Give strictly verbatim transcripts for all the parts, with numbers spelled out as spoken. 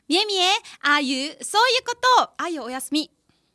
みえみえ、ああいうそういうこと、あゆおやすみ。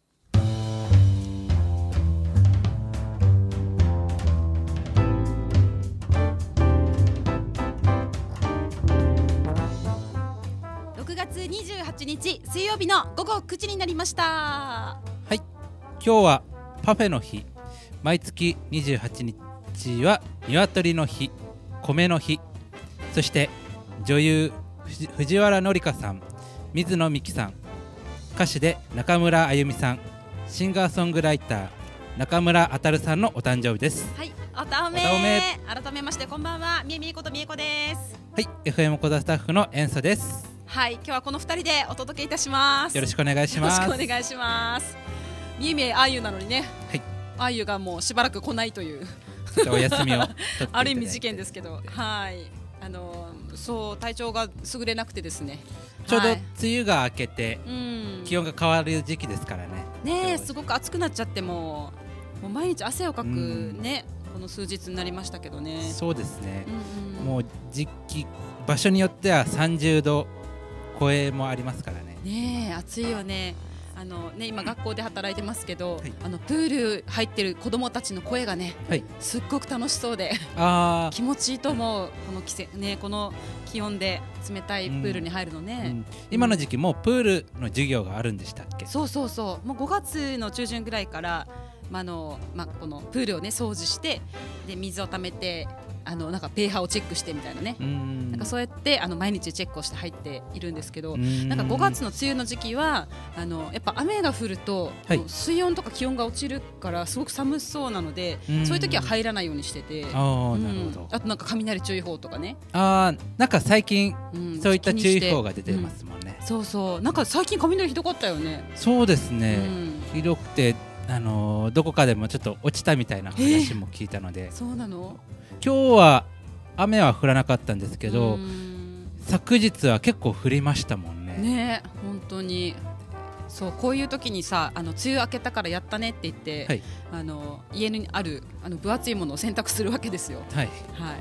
ろくがつにじゅうはちにち水曜日の午後くじになりました。 はい、今日はパフェの日。毎月にじゅうはちにちは鶏の日、米の日、そして女優藤原紀香さん、水野美紀さん、歌手で中村あゆみさん、シンガーソングライター中村あたるさんのお誕生日です。 はい、おたおめ。 おたおめ。 改めましてこんばんは、みえみえことみえこです。 はい、エフエム コザスタッフの塩素です。 はい、今日はこのふたりでお届けいたします。 よろしくお願いします。 よろしくお願いします。みえみえあゆなのにね、 はい、 あゆがもうしばらく来ないというちょっとお休みを取っていただいてある意味事件ですけど、はい、あのそう体調が優れなくてですね、 ちょうどはい、 梅雨が明けて、うん、気温が変わる時期ですからね。 ねえ、すごく暑くなっちゃってももう毎日汗をかくね、うん、この数日になりましたけどね。 そうですね、 うんうん、 もう時期場所によってはさんじゅうど超えもありますからね。 ねえ、暑いよね。あのね、今学校で働いてますけど、はい、あのプール入ってる子どもたちの声がね、はい、すっごく楽しそうであ気持ちいいと思う。この季節、ね、この気温で冷たいプールに入るのね、うんうん、 今の時期もうプールの授業があるんでしたっけ？ そうそうそう、もうごがつの中旬ぐらいから、まあのまあ、このプールを、ね、掃除してで水をためてあのなんかペーハーをチェックしてみたいなね、んなんかそうやってあの毎日チェックをして入っているんですけど、んなんかごがつの梅雨の時期はあのやっぱ雨が降ると、はい、水温とか気温が落ちるからすごく寒そうなので、そういう時は入らないようにしてて、あ、なるほど。あとなんか雷注意報とかね、 あなんか最近、うん、そういった注意報が出てますもんね、 うん、そうそう、なんか最近雷ひどかったよね。 そうですね、うん、ひどくてあのー、どこかでもちょっと落ちたみたいな話も聞いたので、 えー、そうなの？ 今日は雨は降らなかったんですけど、昨日は結構降りましたもんね。 ね、本当にそうこういう時にさ、あの梅雨明けたからやったねって言って、はい、あの家にあるあの分厚いものを洗濯するわけですよ。はい、はい、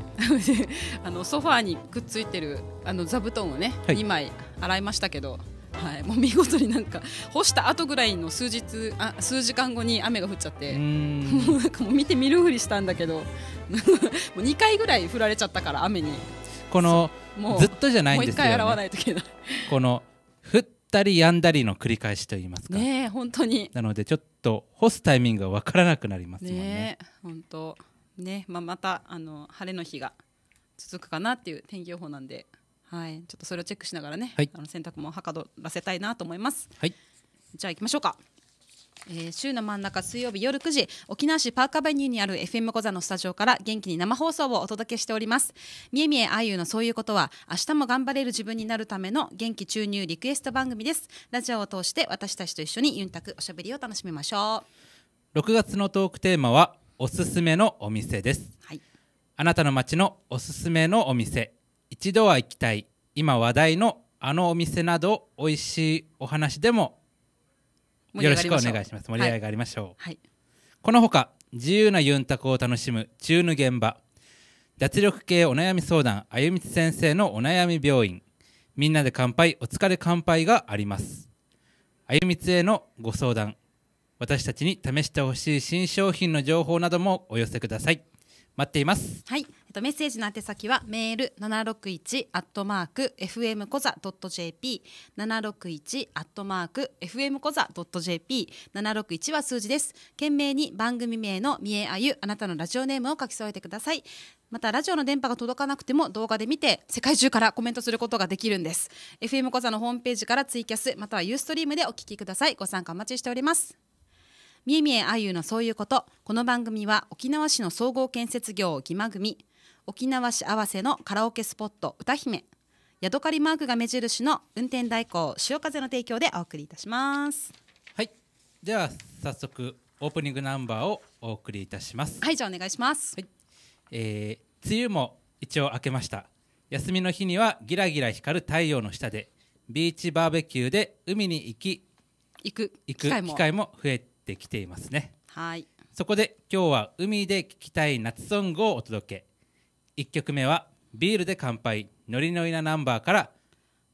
あのソファーにくっついてるあの座布団をね、はい、にまい洗いましたけど、はい、もう見事になんか干した後ぐらいの数日あ数時間後に雨が降っちゃって、うーんもうなんかもう見て見るふりしたんだけどもうにかいぐらい降られちゃったから雨に。 このずっとじゃないんですよね。 もう一回洗わないといけないこの降ったりやんだりの繰り返しといいますかね。本当になのでちょっと干すタイミングが分からなくなりますもんね。 ね本当ね、まあ、またあの晴れの日が続くかなっていう天気予報なんで、はい、ちょっとそれをチェックしながらね、はい、あの洗濯もはかどらせたいなと思います。はい、じゃあ行きましょうか。えー、週の真ん中水曜日夜くじ、沖縄市パークアベニューにある エフエム コザのスタジオから元気に生放送をお届けしております。みえみえあゆのそういうことは、明日も頑張れる自分になるための元気注入リクエスト番組です。ラジオを通して私たちと一緒にユンタクおしゃべりを楽しみましょう。 ろくがつのトークテーマはおすすめのお店です。はい、あなたの街のおすすめのお店、一度は行きたい今話題のあのお店など、おいしいお話でもよろしくお願いします。盛り上がりましょう。はいはい、このほか自由なユンタクを楽しむチューヌ現場、脱力系お悩み相談あゆみつ先生のお悩み病院、みんなで乾杯お疲れ乾杯があります。あゆみつへのご相談、私たちに試してほしい新商品の情報などもお寄せください。待っています。 はい、えっと、メッセージの宛先はメールななろくいちアットマーク エフエム コザ ドット ジェーピー ななろくいちアットマーク エフエム コザ ドット ジェーピー ななろくいちは数字です。懸命に番組名のみえあゆ、あなたのラジオネームを書き添えてください。またラジオの電波が届かなくても動画で見て世界中からコメントすることができるんです。 エフエム コザのホームページからツイキャスまたはユーストリームでお聞きください。ご参加お待ちしております。みえみえあゆのそういうこと。この番組は沖縄市の総合建設業ぎま組、沖縄市合わせのカラオケスポット歌姫、ヤドカリマークが目印の運転代行潮風の提供でお送りいたします。 はい、では早速オープニングナンバーをお送りいたします。 はい、じゃあお願いします。はい、 えー、梅雨も一応明けました。休みの日にはギラギラ光る太陽の下でビーチバーベキューで海に行き行く行く機会も、機会も増えてきていますね。 はい、 そこで今日は海で聴きたい夏ソングをお届け。いっきょくめはビールで乾杯ノリノリなナンバーから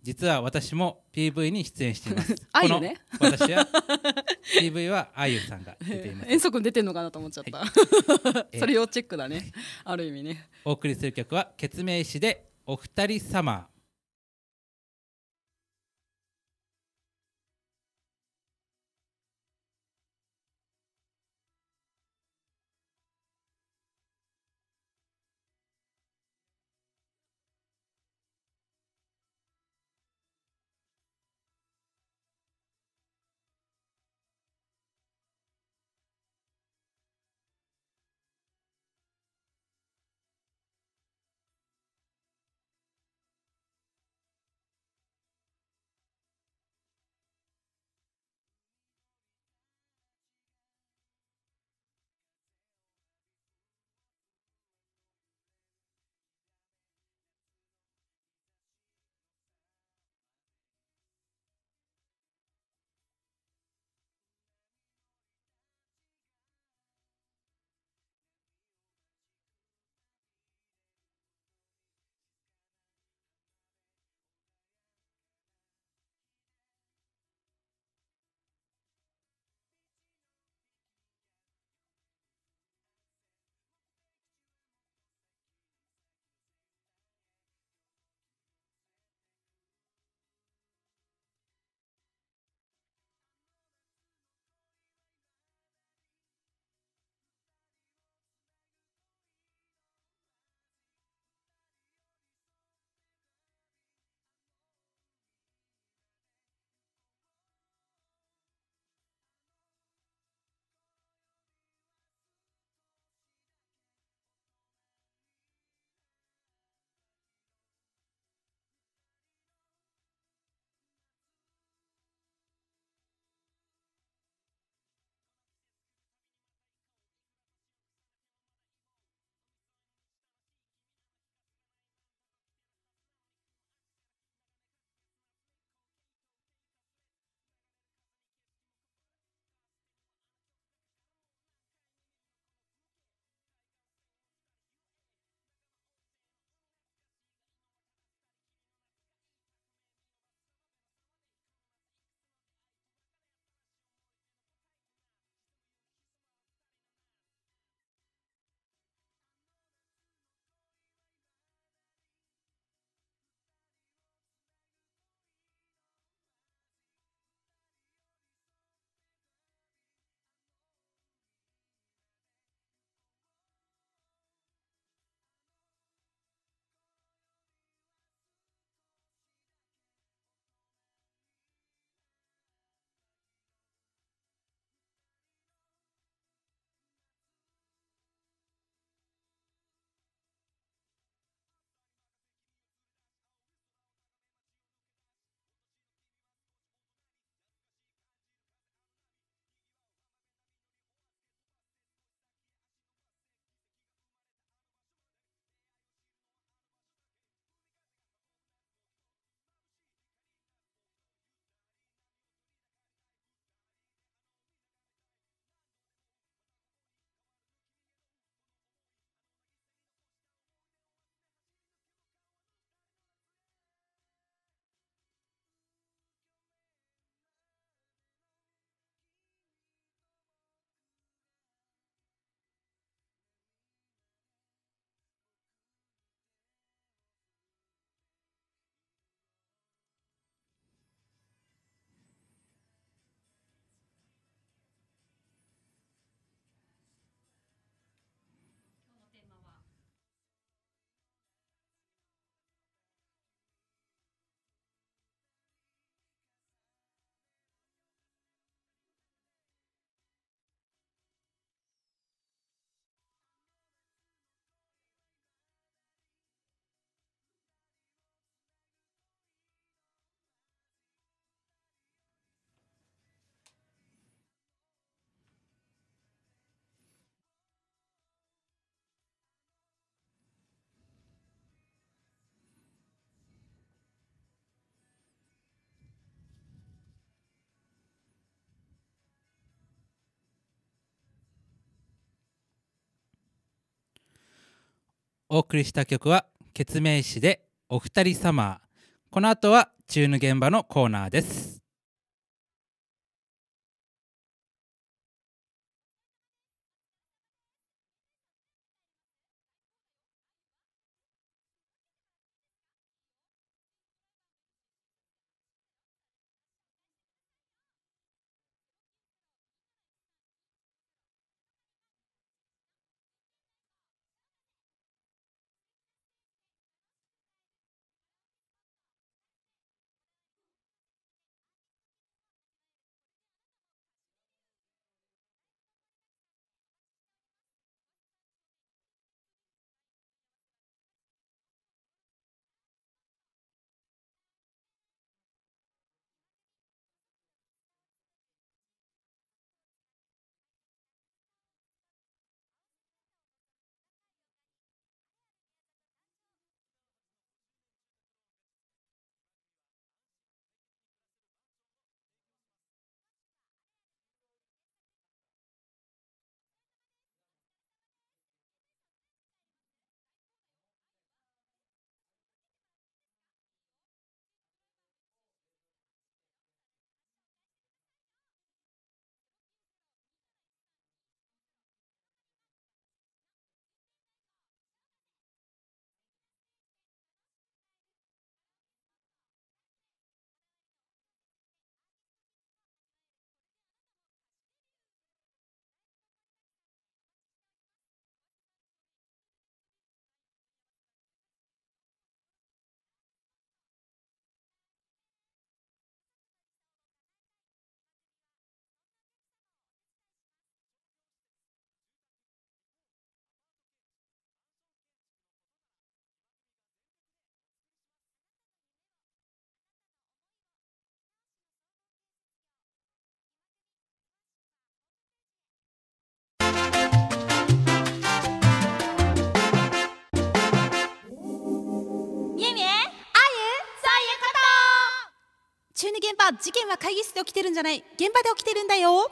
実は私も ピーブイ に出演しています。 あゆね。 この私は ピーブイ はあゆさんが出ています。 遠足出てんのかなと思っちゃった、はい、それ要チェックだね、はい、ある意味ね。 お送りする曲はケツメイシでお二人様。お送りした曲はケツメイシでお二人様。 この後はチューヌ現場のコーナーです。 チューヌ現場、事件は会議室で起きてるんじゃない、現場で起きてるんだよ。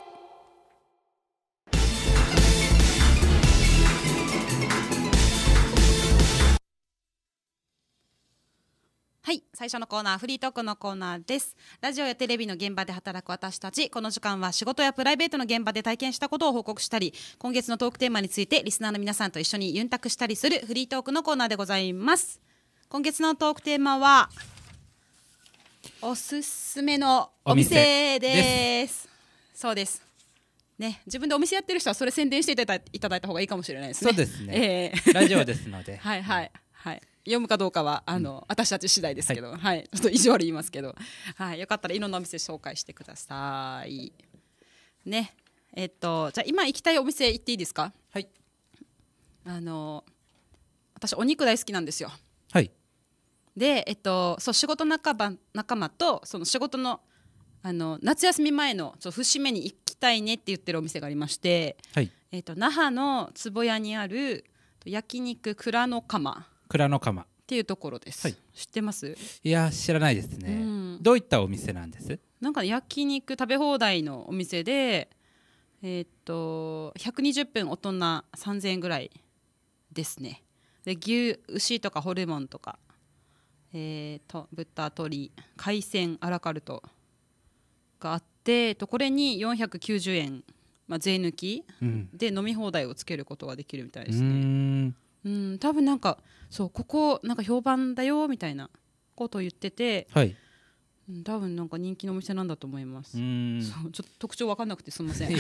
はい、最初のコーナー、フリートークのコーナーです。ラジオやテレビの現場で働く私たち、この時間は仕事やプライベートの現場で体験したことを報告したり、今月のトークテーマについてリスナーの皆さんと一緒にユンタクしたりするフリートークのコーナーでございます。今月のトークテーマはおすすめのお店です。そうですね、自分でお店やってる人はそれ宣伝していただいいただいた方がいいかもしれないですね。 そうですね、えー、ラジオですのではいはいはい、読むかどうかはあの、うん、私たち次第ですけど、はい、はい、ちょっと意地悪言いますけど、はい、よかったらいろんなお店紹介してくださいね。えっとじゃあ今行きたいお店行っていいですか。 はい。 あの私お肉大好きなんですよ。 はい。 で、えっと、そう仕事仲間、仲間とその仕事の、あの夏休み前のちょっと節目に行きたいねって言ってるお店がありまして、 はい、 えっと、那覇の坪谷にある焼肉蔵の釜蔵の釜っていうところです、はい、知ってます？ いや知らないですね、うん、どういったお店なんです？ なんか焼肉食べ放題のお店で、えっと、ひゃくにじゅっぷん大人さんぜんえんぐらいですね。で牛牛とかホルモンとかえー、と豚鶏海鮮アラカルトがあって、これによんひゃくきゅうじゅうえん、まあ、税抜き、うん、で飲み放題をつけることができるみたいですね。うーん、うん、多分なんかそうここなんか評判だよみたいなことを言ってて、 はい、 多分なんか人気のお店なんだと思います。うーん、そうちょっと特徴分かんなくてすみません。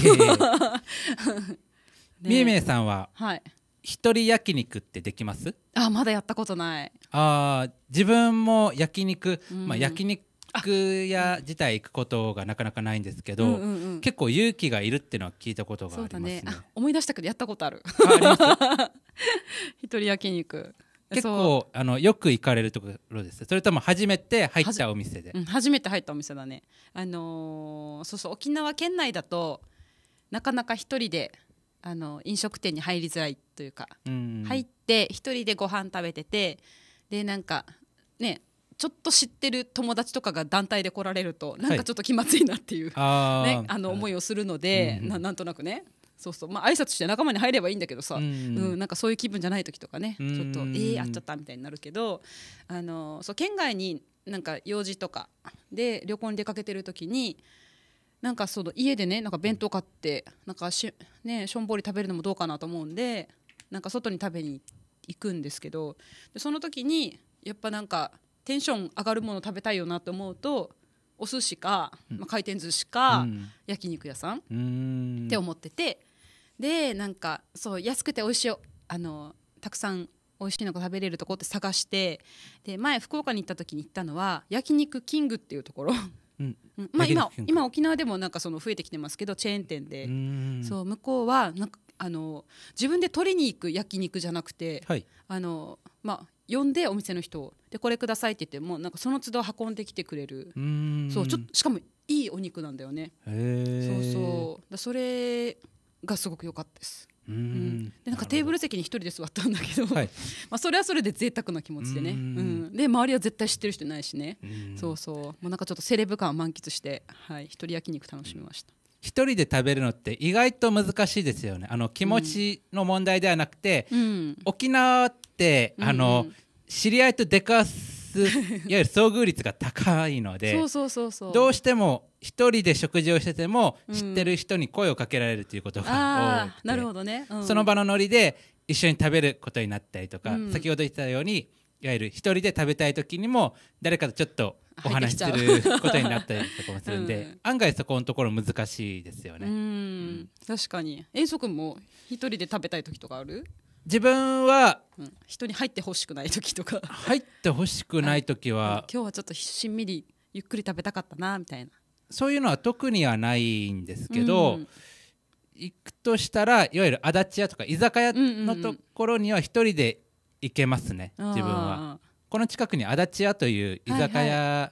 みえめいさんは、 はい、 一人焼肉ってできます？ あ、まだやったことない。 あ、自分も焼肉、うん、まあ、焼肉屋自体行くことがなかなかないんですけど、うんうんうん、結構勇気がいるっていうのは聞いたことがありますね。 そうだね。あ、思い出したけどやったことある。 あ一人焼肉結構あのよく行かれるところです？それとも初めて入ったお店で？ うん、初めて入ったお店だね。あのー、そうそう、沖縄県内だとなかなか一人であの飲食店に入りづらいというか、うん、入って一人でご飯食べてて、でなんかねちょっと知ってる友達とかが団体で来られるとなんかちょっと気まずいなっていう、はい、ね、あの思いをするので、うん、な, なんとなくね、そうそう、まあ挨拶して仲間に入ればいいんだけどさ、うんうん、なんかそういう気分じゃない時とかね、うん、ちょっとえー、会っちゃったみたいになるけど、あのそう県外になんか用事とかで旅行に出かけてる時になんかその家でねなんか弁当買ってなんかし、ね、しょんぼり食べるのもどうかなと思うんでなんか外に食べに行くんですけどでその時にやっぱなんかテンション上がるもの食べたいよなと思うとお寿司か、まあ、回転寿司か、うん、焼肉屋さんうんって思っててでなんかそう安くて美味しいあのたくさん美味しいのが食べれるとこって探してで前福岡に行った時に行ったのは焼肉キングっていうところうんまあ、今, 今沖縄でもなんかその増えてきてますけどチェーン店でそう向こうはなんかあの自分で取りに行く焼肉じゃなくて、 はいあのまあ、呼んでお店の人をでこれくださいって言ってもなんかその都度運んできてくれるうんそうちょっとしかもいいお肉なんだよね。 へそうそうだそれがすごく良かったです。 うん、 うん、でなんかテーブル席に一人で座ったんだけど、 はいまあそれはそれで贅沢な気持ちでね、 ううんん、で周りは絶対知ってる人いないしね、うそうそうもうなんかちょっとセレブ感を満喫して、はい、一人焼肉楽しみました。 一人で食べるのって意外と難しいですよね。あの気持ちの問題ではなくて、 うん、 沖縄ってあの、うんうん、知り合いと出かすいわゆる遭遇率が高いのでそうそうそうそうどうしても一人で食事をしてても知ってる人に声をかけられるということが多くて、 なるほどね、うん、 その場のノリで一緒に食べることになったりとか、 うん、 先ほど言ったようにいわゆる一人で食べたい時にも誰かとちょっとお話しすることになったりとかもするんで、うん、案外そこのところ難しいですよね。 うん、うん、確かに。遠足も一人で食べたい時とかある？ 自分は、 うん、人に入ってほしくない時とか入ってほしくない時は今日はちょっとしんみりゆっくり食べたかったなみたいなそういうのは特にはないんですけど、うん、行くとしたらいわゆる足立屋とか居酒屋のところには一人で行けますね、うんうんうん、自分はこの近くに足立屋という居酒屋、はいはい、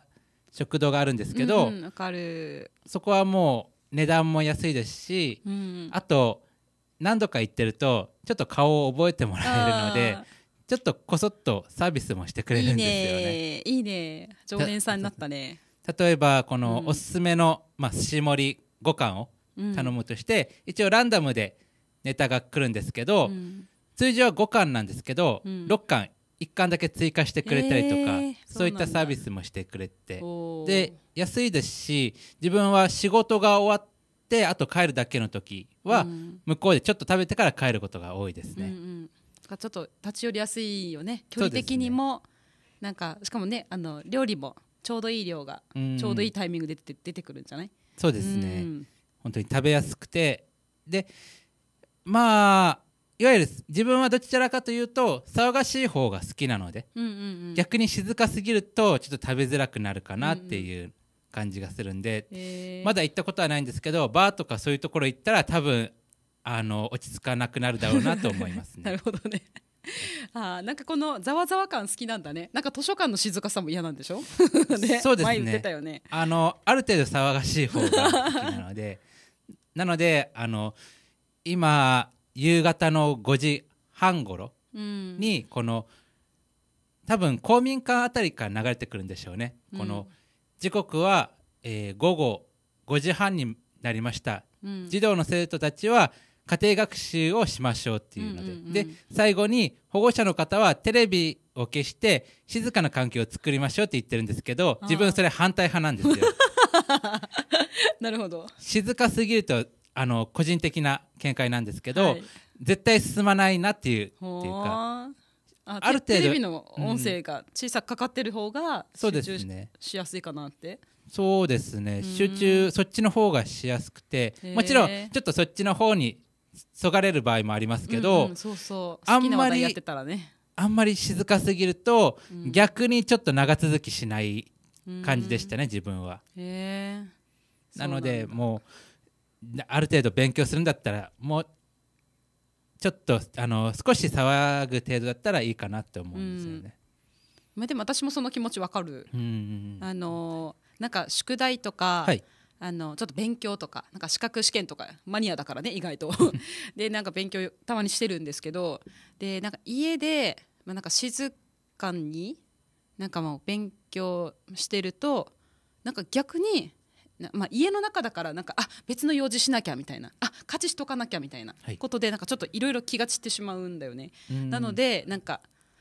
食堂があるんですけど、 うんうん、わかる。 そこはもう値段も安いですし、うん、あと何度か行ってるとちょっと顔を覚えてもらえるのでちょっとこそっとサービスもしてくれるんですよね。 いいね、いいね、常連さんになったね。 例えばこのおすすめの、まあ、寿司盛りご貫を頼むとして、うん、一応ランダムでネタが来るんですけど、うん、通常はご貫なんですけど、うん、ろっ貫いっ貫だけ追加してくれたりとか、えー、そういったサービスもしてくれてで安いですし自分は仕事が終わってあと帰るだけの時は、うん、向こうでちょっと食べてから帰ることが多いですね、うんうん、ちょっと立ち寄りやすいよね距離的にも、ね、なんかしかもねあの料理もちょうどいい量がちょうどいいタイミングで出て、出てくるんじゃない？ そうですね、うん、本当に食べやすくてでまあいわゆる自分はどちらかというと騒がしい方が好きなので、うんうんうん、逆に静かすぎるとちょっと食べづらくなるかなっていう感じがするんで、うんうん、まだ行ったことはないんですけどバーとかそういうところ行ったら多分あの落ち着かなくなるだろうなと思いますね。 なるほどね。あなんかこのざわざわ感好きなんだね。なんか図書館の静かさも嫌なんでしょ？ね、 そうですね。 前言ってたよね。 あのある程度騒がしい方が好きなのでなのであの今夕方のごじはん頃にこの、うん、多分公民館あたりから流れてくるんでしょうね、うん、この時刻は、えー、午後ごじはんになりました、うん、児童の生徒たちは家庭学習をしましょうっていうので、うんうんうん、で最後に保護者の方はテレビを消して静かな環境を作りましょうって言ってるんですけど自分それ反対派なんですよ。 なるほど。 静かすぎるとあの個人的な見解なんですけど、はい、絶対進まないなっていうっていうかあある程度テレビの音声が小さくかかってる方が集中 し,、ね、しやすいかなって。 そうですね集中そっちの方がしやすくてもちろんちょっとそっちの方にそがれる場合もありますけど、うんうん、 そうそう好きな話題やってたらねあんまり静かすぎると、うん、逆にちょっと長続きしない感じでしたね、うん、自分は。 へなのでもうある程度勉強するんだったらもうちょっとあの少し騒ぐ程度だったらいいかなって思うんですよね、 うん、でも私もその気持ちわかる、うんうんうん、あのなんか宿題とか、はい、あのちょっと勉強とかなんか資格試験とかマニアだからね意外とでなんか勉強たまにしてるんですけどでなんか家で、まあ、なんか静かになんかもう勉強してるとなんか逆にまあ、家の中だからなんかあ別の用事しなきゃみたいなあ家事しとかなきゃみたいなことでなんかちょっといろいろ気が散ってしまうんだよね、はい、なのでなんか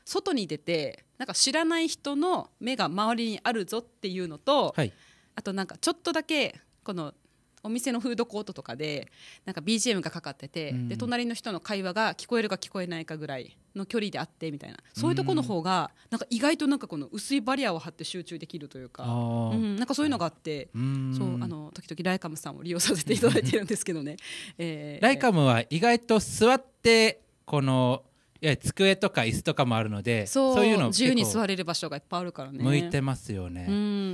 外に出てなんか知らない人の目が周りにあるぞっていうのと、 はい、 あとなんかちょっとだけこのお店のフードコートとかでなんか ビージーエム がかかってて、うん、で隣の人の会話が聞こえるか聞こえないかぐらいの距離であってみたいな、そういうところの方がなんか意外となんかこの薄いバリアを張って集中できるというか、うん、なんかそういうのがあって、うん、そうあの時々ライカムさんを利用させていただいてるんですけどね、えー、 ライカムは意外と座ってこのいや机とか椅子とかもあるので、 そう、 そういうの自由に座れる場所がいっぱいあるからね、 向いてますよね、 うん、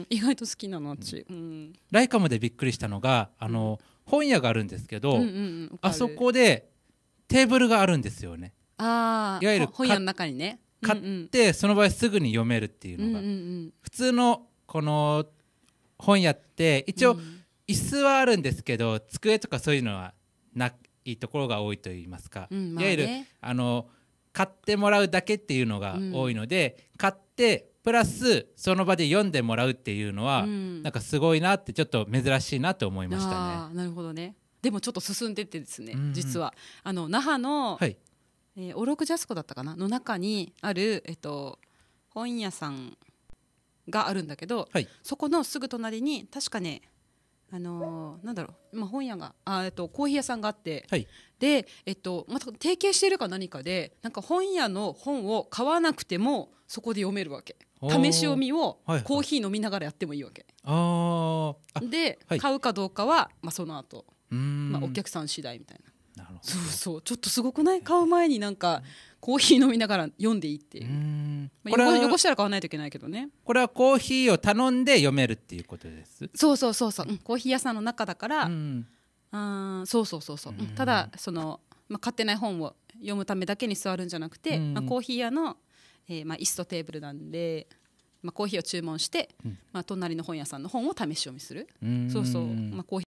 意外と好きなの私、うん、 ライカムでびっくりしたのがあの、うん本屋があるんですけど、うんうんうん、あそこでテーブルがあるんですよね。 あ、いわゆる本屋の中にね、 買ってその場ですぐに読めるっていうのが、うんうんうん、普通のこの本屋って一応椅子はあるんですけど、机とかそういうのはないところが多いといいますか、うんまあね、いわゆるあの買ってもらうだけっていうのが多いので、うん、買ってプラスその場で読んでもらうっていうのは、うん、なんかすごいなってちょっと珍しいなと思いましたね。 あ、なるほどね。でもちょっと進んでってですね、うんうん、実はあの那覇の、はいえー、オロクジャスコだったかなの中にある、えっと、本屋さんがあるんだけど、はい、そこのすぐ隣に確かねあのー、なんだろう、まあ、本屋があ、えっと、コーヒー屋さんがあって、はい、で、えっとまた提携しているか何かでなんか本屋の本を買わなくてもそこで読めるわけ。試し読みをコーヒー飲みながらやってもいいわけ、はいはい、で、はい、買うかどうかは、まあ、その後、まあお客さん次第みたいな。なるほど。そうそうちょっとすごくない？買う前になんかコーヒー飲みながら読んでいいっていう、うんまあ、汚, 汚したら買わないといけないけどね。 これはコーヒーを頼んで読めるっていうことです。 そうそうそうそう、うん、コーヒー屋さんの中だから、うん、あそうそうそうそう、うん、ただその、まあ、買ってない本を読むためだけに座るんじゃなくて、うんまあ、コーヒー屋のえーまあ、椅子とテーブルなんで、まあ、コーヒーを注文して、うんまあ、隣の本屋さんの本を試し読みする。そうそう、まあ、コーヒー